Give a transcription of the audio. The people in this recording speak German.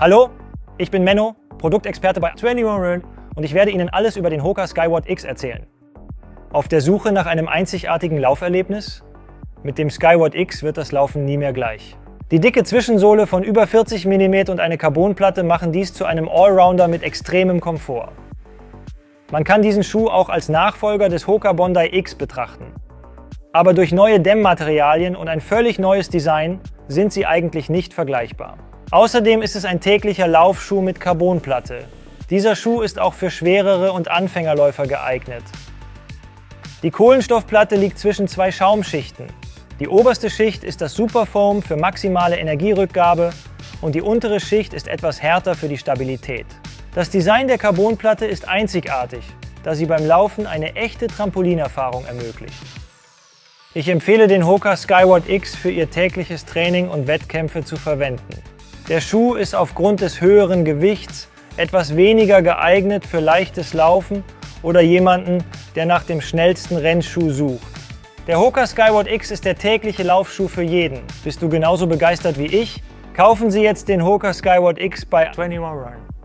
Hallo, ich bin Menno, Produktexperte bei 21 Run und ich werde Ihnen alles über den Hoka Skyward X erzählen. Auf der Suche nach einem einzigartigen Lauferlebnis? Mit dem Skyward X wird das Laufen nie mehr gleich. Die dicke Zwischensohle von über 40 mm und eine Carbonplatte machen dies zu einem Allrounder mit extremem Komfort. Man kann diesen Schuh auch als Nachfolger des Hoka Bondi X betrachten. Aber durch neue Dämmmaterialien und ein völlig neues Design sind sie eigentlich nicht vergleichbar. Außerdem ist es ein täglicher Laufschuh mit Carbonplatte. Dieser Schuh ist auch für schwerere und Anfängerläufer geeignet. Die Kohlenstoffplatte liegt zwischen zwei Schaumschichten. Die oberste Schicht ist das Superfoam für maximale Energierückgabe und die untere Schicht ist etwas härter für die Stabilität. Das Design der Carbonplatte ist einzigartig, da sie beim Laufen eine echte Trampolinerfahrung ermöglicht. Ich empfehle den Hoka Skyward X für Ihr tägliches Training und Wettkämpfe zu verwenden. Der Schuh ist aufgrund des höheren Gewichts etwas weniger geeignet für leichtes Laufen oder jemanden, der nach dem schnellsten Rennschuh sucht. Der Hoka Skyward X ist der tägliche Laufschuh für jeden. Bist du genauso begeistert wie ich? Kaufen Sie jetzt den Hoka Skyward X bei 21 Run.